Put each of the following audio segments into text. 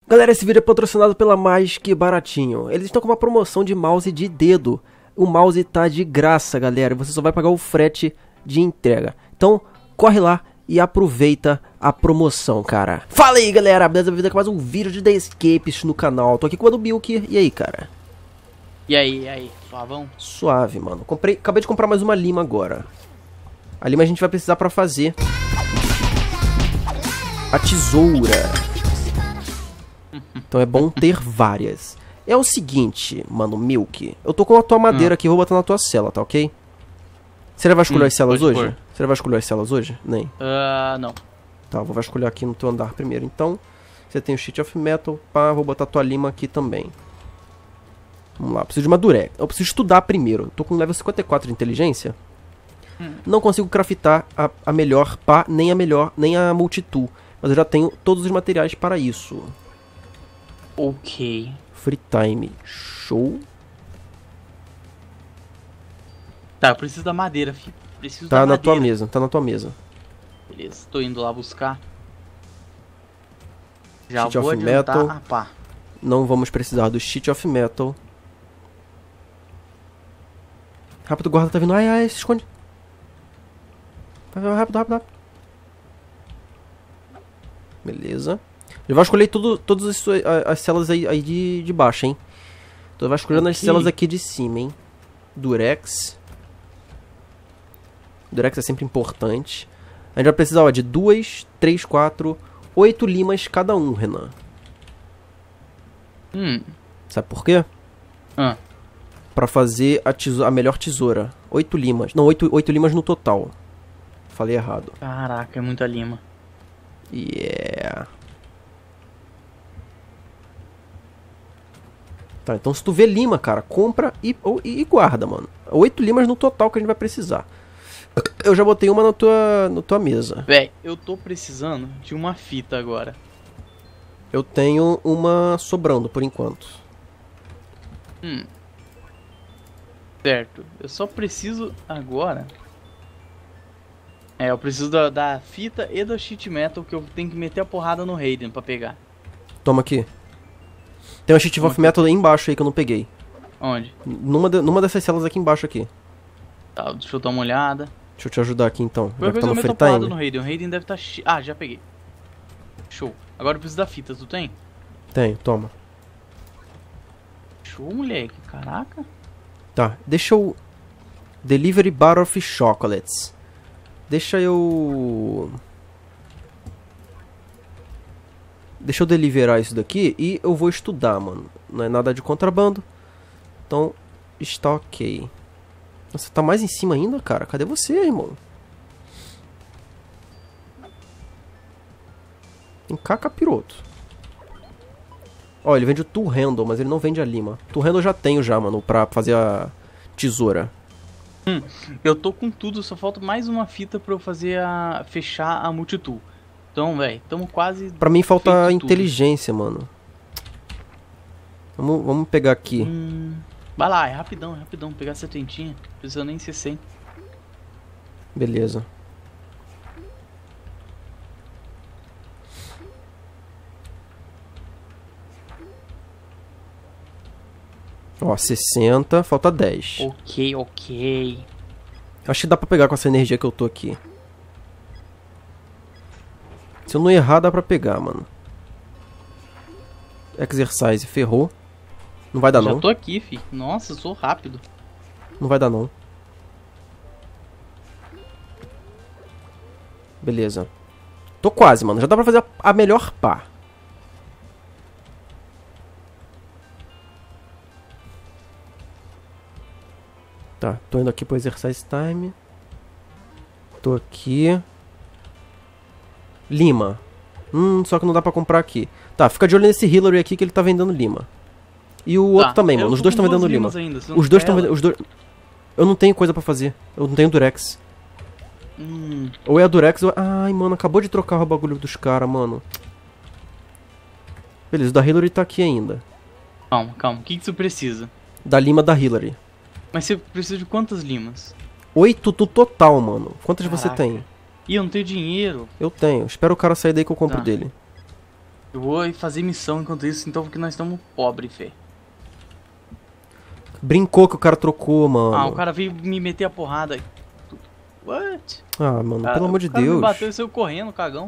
Galera, esse vídeo é patrocinado pela Mais Que Baratinho. Eles estão com uma promoção de mouse de dedo. O mouse tá de graça, galera. Você só vai pagar o frete de entrega. Então, corre lá e aproveita a promoção, cara. Fala aí, galera. Beleza? Bem-vindo a mais um vídeo de The Escapes no canal. Tô aqui com o Milk. E aí, cara? E aí? Suavão? Suave, mano. Acabei de comprar mais uma lima agora. A lima a gente vai precisar pra fazer a tesoura. Então é bom ter várias. É o seguinte, mano, Milk. Eu tô com a tua madeira aqui, vou botar na tua cela, tá ok? Você vai vasculhar as celas hoje? Você vai vasculhar as celas hoje? Nem. Não. Tá, vou vasculhar aqui no teu andar primeiro. Então, você tem o sheet of metal, pá, vou botar tua lima aqui também. Vamos lá, preciso de uma durex. Eu preciso estudar primeiro. Tô com level 54 de inteligência. Não consigo craftar a melhor pá, nem a multitool. Mas eu já tenho todos os materiais para isso. Ok. Free time. Show. Tá, eu preciso da madeira, filho. Preciso Tá da na madeira. tua mesa, tá na tua mesa. Beleza, tô indo lá buscar. Já Sheet vou of adiantar. metal. Ah, pá. Não vamos precisar do sheet of metal. Rápido, guarda, tá vindo. Ai, se esconde. Vai, rápido. Beleza. Já vai escolher todas as celas aí de baixo, hein? Então vai escolhendo as celas aqui de cima, hein? Durex. Durex é sempre importante. A gente vai precisar, ó, de 2, 3, 4, 8 limas cada um, Renan. Sabe por quê? Pra fazer a melhor tesoura. 8 limas. Não, 8 limas no total. Falei errado. Caraca, é muita lima. Yeah. Tá, então se tu vê lima, cara, compra e guarda, mano. 8 limas no total que a gente vai precisar. Eu já botei uma na tua mesa. Véi, eu tô precisando de uma fita agora. Eu tenho uma sobrando por enquanto. Certo, eu só preciso agora. Eu preciso da fita e do sheet metal, que eu tenho que meter a porrada no Raiden pra pegar. Toma aqui. Tem uma sheet of metal aí embaixo aí que eu não peguei. Onde? Numa dessas celas aqui embaixo aqui. Tá, deixa eu dar uma olhada. Deixa eu te ajudar aqui então. Qualquer Já que tá coisa eu no meto a free porrada time. no Raiden. O Raiden deve estar... Ah, já peguei. Show. Agora eu preciso da fita, tu tem? Tenho, toma. Show, moleque. Caraca. Tá, deixa eu... Delivery bar of chocolates. Deixa eu deliverar isso daqui e eu vou estudar, mano. Não é nada de contrabando. Então, está ok. Nossa, tá mais em cima ainda, cara? Cadê você, irmão? Vem cá, capiroto. Ó, ele vende o tool handle, mas ele não vende a lima. Tool handle eu já tenho já, mano, pra fazer a tesoura. Eu tô com tudo, só falta mais uma fita pra eu fazer fechar a multitool. Então, velho, tamo quase... Pra mim falta feito tudo. inteligência, mano. Vamos pegar aqui. Vai lá, é rapidão, pegar 70, precisa nem ser 100. Beleza. Ó, 60, falta 10. Ok. Acho que dá pra pegar com essa energia que eu tô aqui. Se eu não errar, dá pra pegar, mano. Exercise, ferrou. Não vai dar não. Já tô aqui, fi. Nossa, eu sou rápido. Não vai dar não. Beleza. Tô quase, mano. Já dá pra fazer a melhor pá. Tá, tô indo aqui pro exercise time. Tô aqui. Lima. Só que não dá pra comprar aqui. Tá, fica de olho nesse Hillary aqui que ele tá vendendo lima. E o outro também, mano. Os dois estão vendendo lima. Os dois estão vendendo. Os dois... Eu não tenho coisa pra fazer. Eu não tenho durex. Ou é a durex ou... Ai, mano, acabou de trocar o bagulho dos caras, mano. Beleza, o da Hillary tá aqui ainda. Calma. O que você precisa? Da lima da Hillary. Mas você precisa de quantas limas? 8 no total, mano. Quantas Caraca. você tem? Ih, eu não tenho dinheiro. Eu tenho. Espera o cara sair daí que eu compro Tá. dele. Eu vou fazer missão enquanto isso, então, porque nós estamos pobres, fé. Brincou que o cara trocou, mano. Ah, o cara veio me meter a porrada. What? Ah, mano, Cara, pelo amor de o cara me Deus. bateu e saiu correndo, cagão.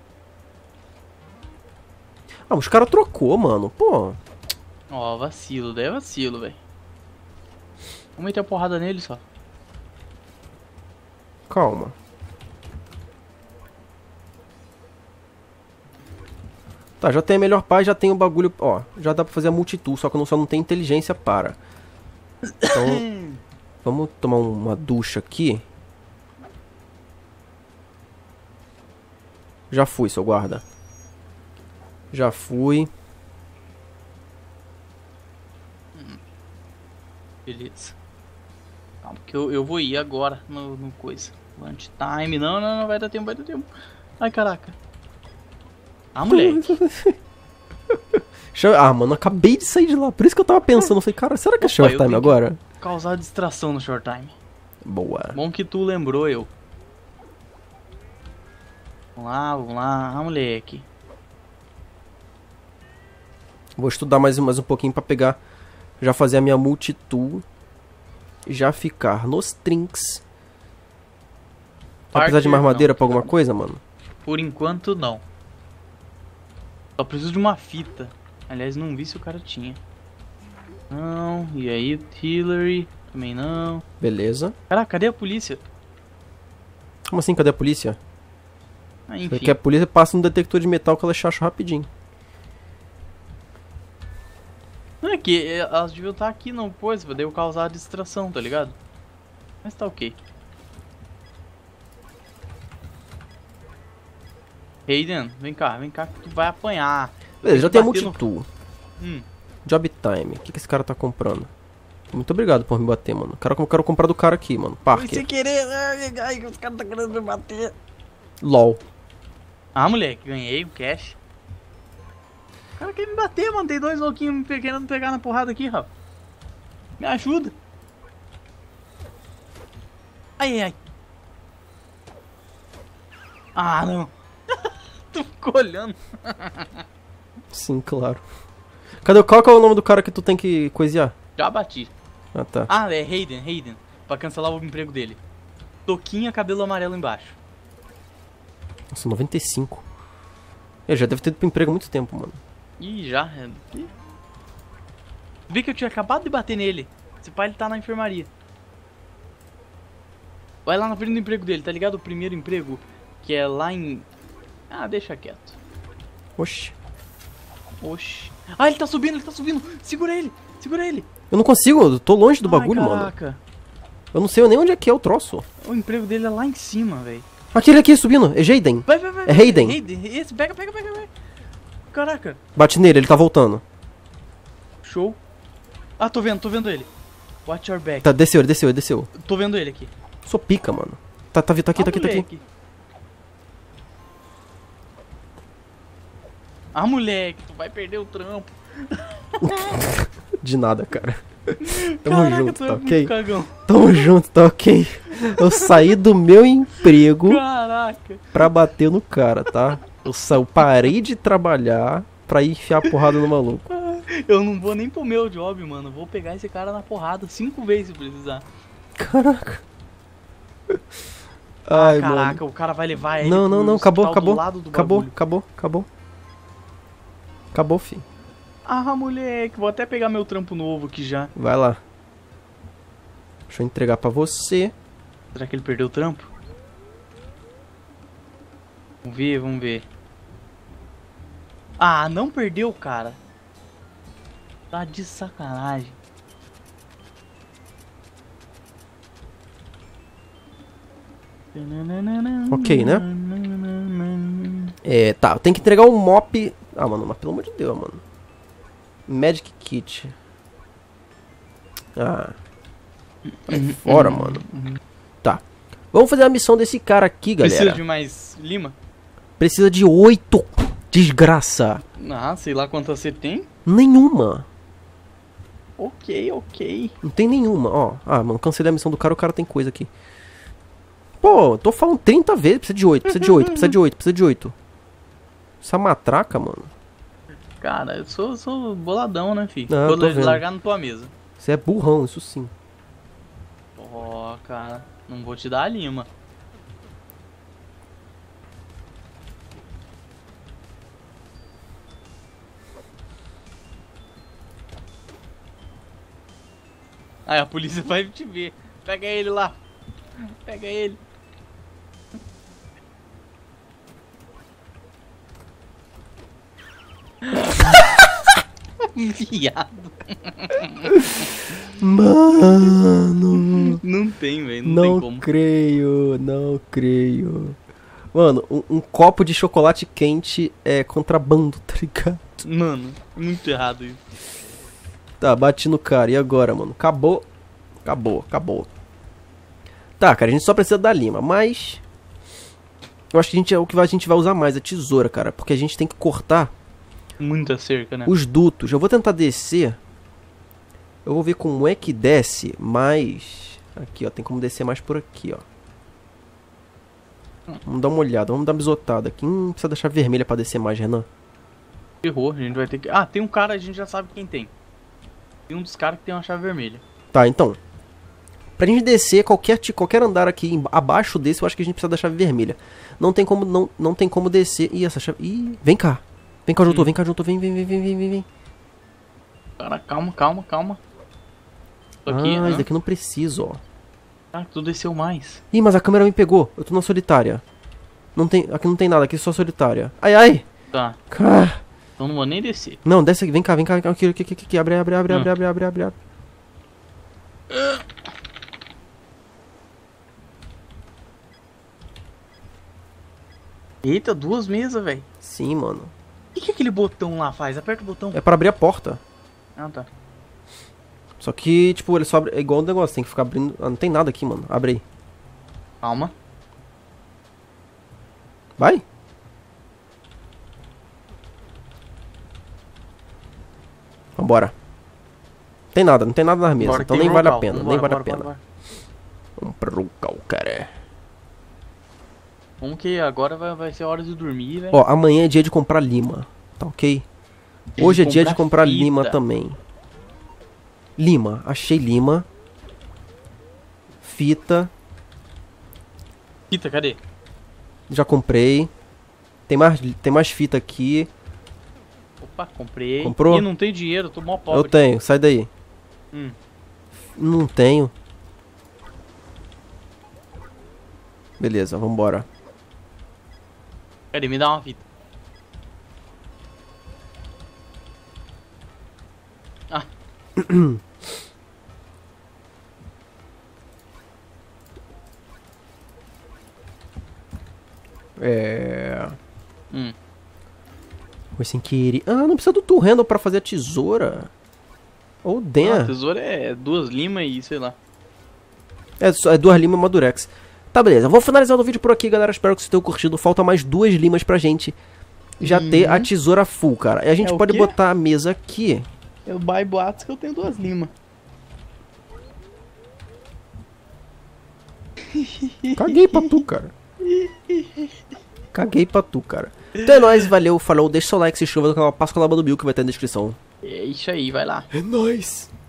Ah, os caras trocou, mano. Pô. Ó, vacilo, daí é vacilo, velho. Vamos meter a porrada nele só. Calma. Tá, já tem a melhor paz, já tem o bagulho. Ó, já dá pra fazer a multitool, só que só não tem inteligência para. Então, vamos tomar uma ducha aqui. Já fui, seu guarda. Já fui. Beleza. Calma, porque eu vou ir agora no coisa. Lunch time. Não, não, não, vai dar tempo, vai dar tempo. Ai, caraca. Ah, moleque. Ah, mano, acabei de sair de lá. Por isso que eu tava pensando. Eu falei, cara, será que é Opa, short eu time tenho que agora? Causar distração no short time. Boa. Bom que tu lembrou eu. Vamos lá, vamos lá. Ah, moleque. Vou estudar mais um pouquinho pra pegar. Já fazer a minha multitool. Já ficar nos trinks. Vai precisar de mais madeira pra alguma coisa, mano? Por enquanto, não. Só preciso de uma fita. Aliás, não vi se o cara tinha. Não. E aí, Hillary? Também não. Beleza. Caraca, cadê a polícia? Como assim, cadê a polícia? Ah, enfim. Porque a polícia passa no detector de metal que ela chacha rapidinho. Não é que elas deviam estar aqui, não, pois, daí eu causar distração, tá ligado? Mas tá ok. Hayden, vem cá que tu vai apanhar. Beleza, já tem a bater multitool. Hum. Job time. O que esse cara tá comprando? Muito obrigado por me bater, mano. Eu quero comprar do cara aqui, mano. Foi Parker. sem querer, ai, os caras tá querendo me bater. LOL. Ah, moleque, ganhei o cash. O cara quer me bater, mano. Tem dois louquinhos me querendo pegar na porrada aqui, Rafa. Me ajuda. Ai, ai. Ah, não. Tu ficou olhando. Sim, claro. Qual que é o nome do cara que tu tem que coisear? Já bati. Ah, tá. Ah, é Hayden. Pra cancelar o emprego dele. Toquinha, cabelo amarelo embaixo. Nossa, 95. Ele já deve ter ido pro emprego há muito tempo, mano. Ih, já. Vi que eu tinha acabado de bater nele. Esse pai ele tá na enfermaria. Vai lá na frente do emprego dele, tá ligado? O primeiro emprego, que é lá em... Ah, deixa quieto. Oxi. Oxi. Ah, ele tá subindo. Segura ele. Eu não consigo, eu tô longe do bagulho, mano. Caraca. Eu não sei nem onde é que é o troço. O emprego dele é lá em cima, velho. Aquele aqui subindo, é Jaden. Vai. É Hayden. Esse, pega. Caraca. Bate nele, ele tá voltando. Show. Ah, tô vendo ele. Watch your back. Tá, desceu. Tô vendo ele aqui. Sou pica, mano. Tá aqui. Moleque. Ah, moleque, tu vai perder o trampo. De nada, cara. Tamo Caraca, junto, tu tá é muito ok? cagão. Tamo junto, tá ok? Eu saí do meu emprego Caraca. pra bater no cara, tá? Eu parei de trabalhar pra ir enfiar a porrada no maluco. Eu não vou nem pro meu job, mano. Vou pegar esse cara na porrada 5 vezes se precisar. Caraca. Ai, Caraca, mano. o cara vai levar ele Não, pro acabou. hospital do lado do bagulho. Acabou, fi. Ah, moleque, vou até pegar meu trampo novo aqui já. Vai lá. Deixa eu entregar pra você. Será que ele perdeu o trampo? Vamos ver. Ah, não perdeu, cara. Tá de sacanagem. Ok, né? É, tá, tem que entregar um mop. Ah, mano, mas pelo amor de Deus, mano. Magic Kit. Ah. Vai fora, mano. Tá. Vamos fazer a missão desse cara aqui, galera. Precisa de mais lima? Precisa de 8. Desgraça. Ah, sei lá quantas você tem. Nenhuma. Ok. Não tem nenhuma, ó. Ah, mano, cancelei a missão do cara, o cara tem coisa aqui. Pô, tô falando 30 vezes. Precisa de 8. Essa matraca, mano. Cara, eu sou boladão, né, filho? Não, Vou tô vendo. largar na tua mesa. Você é burrão, isso sim. Ó, cara, não vou te dar a lima. Aí a polícia vai te ver. Pega ele lá. Pega ele. Viado. Mano. Não tem, velho. Não tem Não como. creio, não creio. Mano, um copo de chocolate quente é contrabando, tá ligado? Mano, muito errado isso. Tá, bati no cara. E agora, mano? Acabou. Acabou. Tá, cara, a gente só precisa da lima, mas... Eu acho que o que a gente vai usar mais é tesoura, cara. Porque a gente tem que cortar Muita cerca, né? os dutos. Eu vou tentar descer. Eu vou ver como é que desce, mas... Aqui, ó. Tem como descer mais por aqui, ó. Vamos dar uma olhada. Vamos dar uma bisotada aqui. Precisa deixar vermelha pra descer mais, Renan. Errou, a gente vai ter que... Ah, tem um cara, a gente já sabe quem tem. Tem um dos caras que tem uma chave vermelha. Tá, então. Pra gente descer qualquer andar aqui abaixo desse, eu acho que a gente precisa da chave vermelha. Não tem como, não tem como descer. Ih, essa chave... Ih, vem cá. Vem cá, junto, vem cá, junto. Vem. Cara, calma. Tô aqui, Esse daqui eu não preciso, ó. Ah, tu desceu mais. Ih, mas a câmera me pegou. Eu tô na solitária. Aqui não tem nada, aqui é só solitária. Ai. Tá, Cara. então não vou nem descer. Não, desce aqui, vem cá. Aqui. Abre. Eita, 2 mesas, velho. Sim, mano. O que aquele botão lá faz? Aperta o botão. É pra abrir a porta. Ah, tá. Só que, tipo, ele só abre... É igual o negócio, tem que ficar abrindo... Ah, não tem nada aqui, mano. Abre aí. Calma. Vai. Vambora. Não tem nada nas mesas, Bora, então tem nem vale a local. pena, Vambora, nem vale a bora, pena. bora. Vamos pro local, cara. Vamos que agora vai ser hora de dormir, velho. Ó, amanhã é dia de comprar lima, tá ok? Hoje é dia de comprar fita. lima também. Lima, achei lima. Fita, Fita, cadê? já comprei. Tem mais fita aqui. Opa, comprei. Comprou? Ih, não tem dinheiro, tô mó pobre. Eu tenho, sai daí. Hum. Não tenho. Beleza, vambora. Cadê? Me dá uma fita. Ah, Foi sem querer. Ah, não precisa do tool handle pra fazer a tesoura. Ou a damn. tesoura é 2 limas e sei lá. É 2 limas e uma durex. Tá, beleza. Vou finalizar o vídeo por aqui, galera. Espero que vocês tenham curtido. Falta mais 2 limas pra gente já ter a tesoura full, cara. E a gente o pode quê? botar a mesa aqui. Eu baio boatos que eu tenho 2 limas. Caguei pra tu, cara. Caguei pra tu, cara. Então é nóis, valeu, falou. Deixa seu like, se inscreva no canal, passa com a laba do Bill que vai ter na descrição. É isso aí, vai lá. É nóis.